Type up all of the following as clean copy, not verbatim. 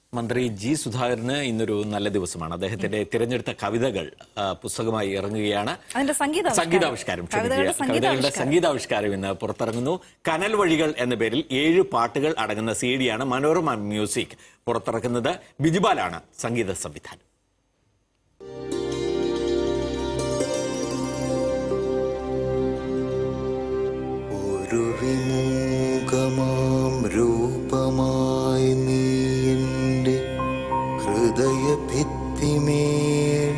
മന്ത്രി ജി സുധാകരന് ഇന്നൊരു നല്ല ദിവസമാണ്. അദ്ദേഹത്തിന്റെ തിരഞ്ഞെടുത്ത കവിതകൾ പുസ്തകമായി ഇറങ്ങുകയാണ്. സംഗീതാവിഷ്കാരം കവിതകളുടെ സംഗീതാവിഷ്കാരം ഇന്ന് പുറത്തിറങ്ങുന്നു. കനൽ വഴികൾ എന്ന പേരിൽ 7 പാട്ടുകൾ അടങ്ങുന്ന CD-യാണ് മനോരമ മ്യൂസിക് പുറത്തിറക്കുന്നത്. ബിജുപാലാണ് സംഗീത സംവിധാനം. ഒരു വിമുഖമാം രൂപമായി നീ എൻ്റെ ഹൃദയഭിത്തിമേൽ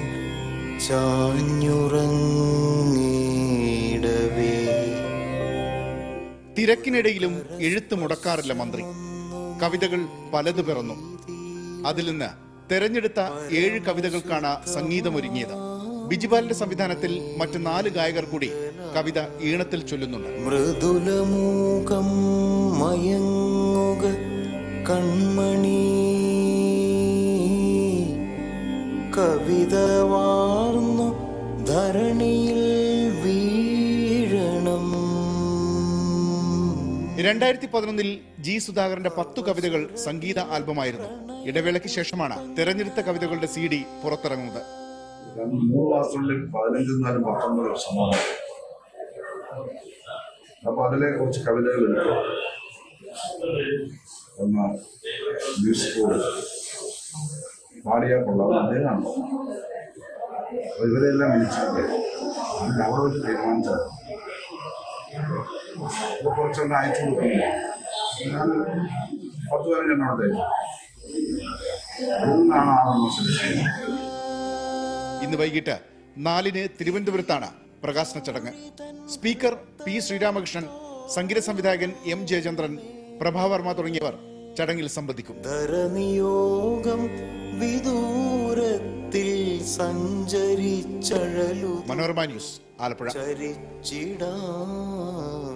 ചാഞ്ഞുറങ്ങിടവേ. തിരക്കിനിടയിലും എഴുത്ത് മുടക്കാറില്ല മന്ത്രി. കവിതകൾ പലത് പിറന്നു. അതിൽ നിന്ന് തെരഞ്ഞെടുത്ത 7 കവിതകൾക്കാണ് സംഗീതമൊരുങ്ങിയത്. ബിജുപാലിന്റെ സംവിധാനത്തിൽ മറ്റ് 4 ഗായകർ കൂടി കവിത ഈണത്തിൽ ചൊല്ലുന്നുണ്ട്. മൃദുലമൂകം മയങ്ങുക കൺമണി, കവിത വാർന്നു ധരണിയിൽ വീഴണം. 2011 ജി സുധാകരന്റെ 10 കവിതകൾ സംഗീത ആൽബമായിരുന്നു. ഇടവേളയ്ക്ക് ശേഷമാണ് തെരഞ്ഞെടുത്ത കവിതകളുടെ CD പുറത്തിറങ്ങുന്നത്. 3 മാസത്തിനുള്ളിൽ 15-19 വർഷമാണ്. അപ്പൊ അതിലെ കുറച്ച് കവിതകൾ എടുക്കും. ഒന്ന് മ്യൂസിക് പാടിയാൽ കൊള്ളാം, അദ്ദേഹമാണ്. അപ്പൊ ഇവരെല്ലാം വിളിച്ചിട്ടുണ്ട്. അവിടെ വെച്ച് തീരുമാനിച്ചത് അപ്പൊ കുറച്ചൊന്ന് അയച്ചു കൊടുക്കുന്നു. ഞാൻ 10 പേരെ എന്നോട് അതിൽ നിന്നാണ് ആണെന്ന് ശ്രദ്ധിച്ചത്. ഇന്ന് വൈകിട്ട് 4-ന് തിരുവനന്തപുരത്താണ് പ്രകാശന ചടങ്ങ്. സ്പീക്കർ പി ശ്രീരാമകൃഷ്ണൻ, സംഗീത സംവിധായകൻ M ജയചന്ദ്രൻ, പ്രഭാവർമ്മ തുടങ്ങിയവർ ചടങ്ങിൽ സംബന്ധിക്കും. മനോരമ ന്യൂസ്, ആലപ്പുഴ.